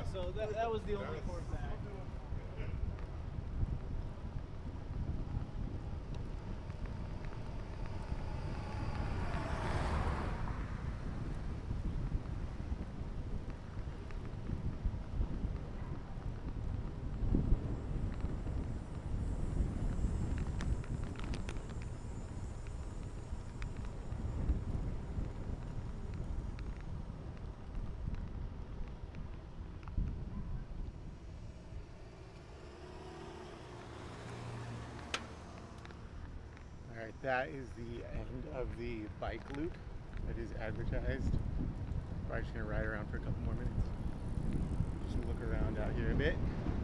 Yeah, so that was the only course back. Alright, that is the end of the bike loop that is advertised. Probably just gonna ride around for a couple more minutes. Just look around out here a bit.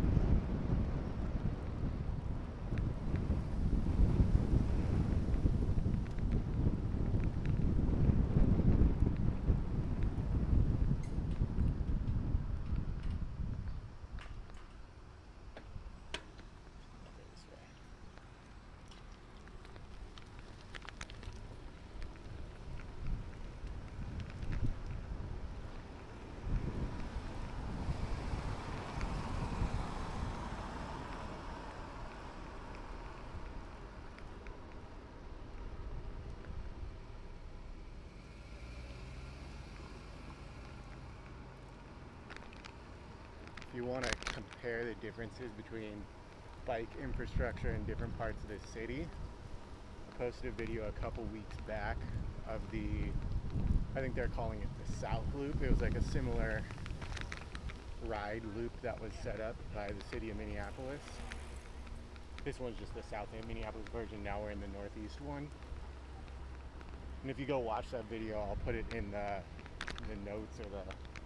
If you want to compare the differences between bike infrastructure in different parts of the city, I posted a video a couple weeks back of the, I think they're calling it the South Loop. It was like a similar ride loop that was set up by the city of Minneapolis. This one's just the South Minneapolis version. Now we're in the Northeast one. And if you go watch that video, I'll put it in the notes or the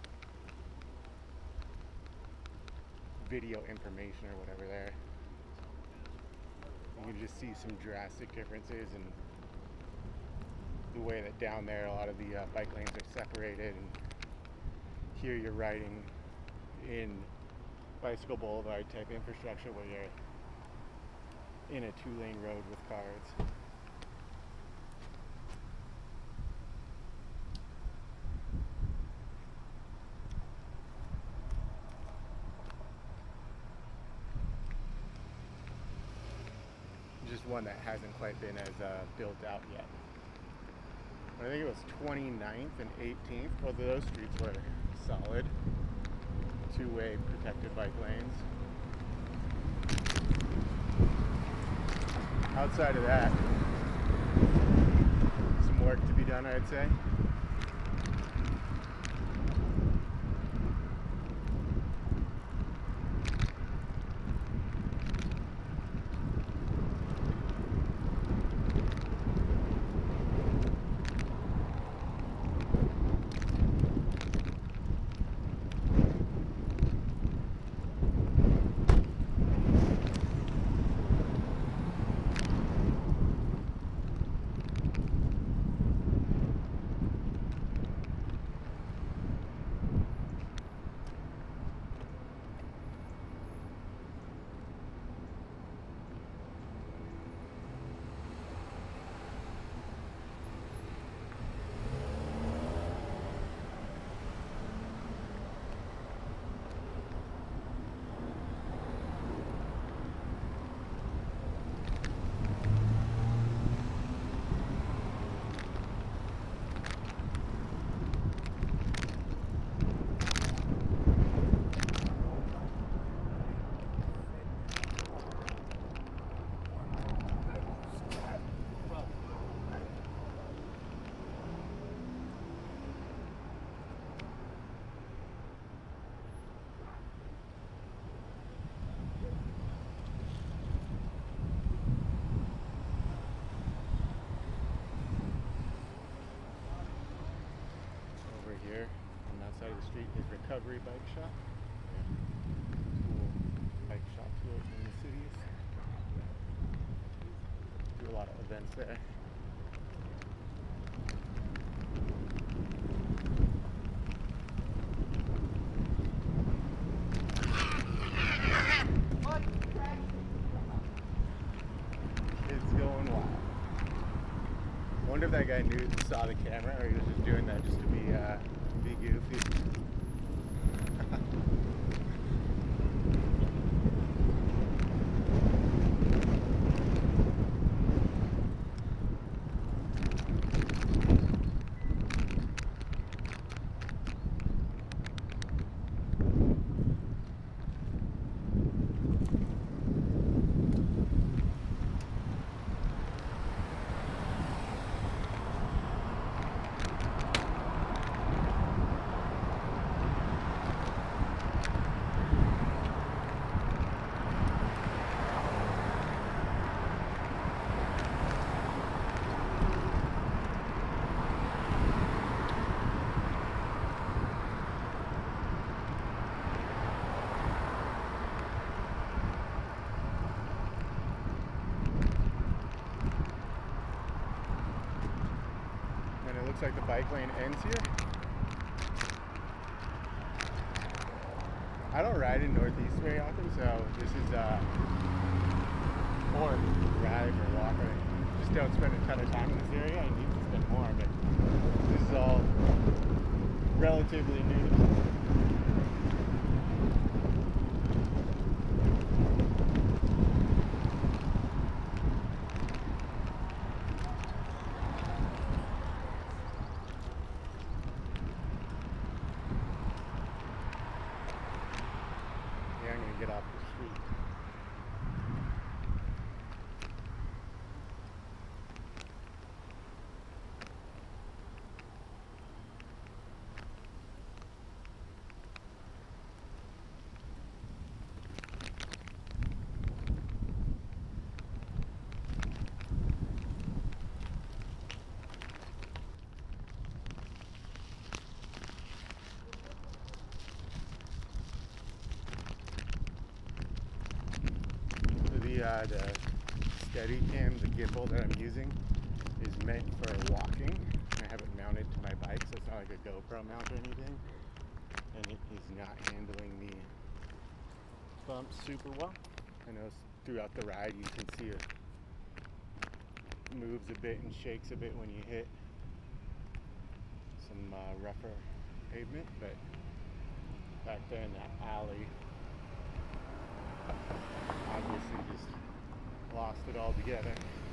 video information or whatever there. You can just see some drastic differences in the way that down there a lot of the bike lanes are separated, and here you're riding in bicycle boulevard type infrastructure where you're in a two-lane road with cars. Just one that hasn't quite been as built out yet. I think it was 29th and 18th. Both of those streets were solid two-way protected bike lanes. Outside of that, some work to be done, I'd say. Here on that side of the street is Recovery Bike Shop. Cool bike shop tours in the cities. Do a lot of events there. Kids going wild. I wonder if that guy saw the camera, or he was just doing that just to be goofy. looks like the bike lane ends here. I don't ride in Northeast very often, so this is or drive or walk. I just don't spend a ton of time in this area. I need to spend more, but this is all relatively new to me. I'm going to get off the street. The Steadicam, the gimbal that I'm using, is meant for walking. I have it mounted to my bike, so it's not like a GoPro mount or anything. And it is not handling the bumps super well. I know throughout the ride you can see it moves a bit and shakes a bit when you hit some rougher pavement, but back there in that alley, obviously just lost it all together.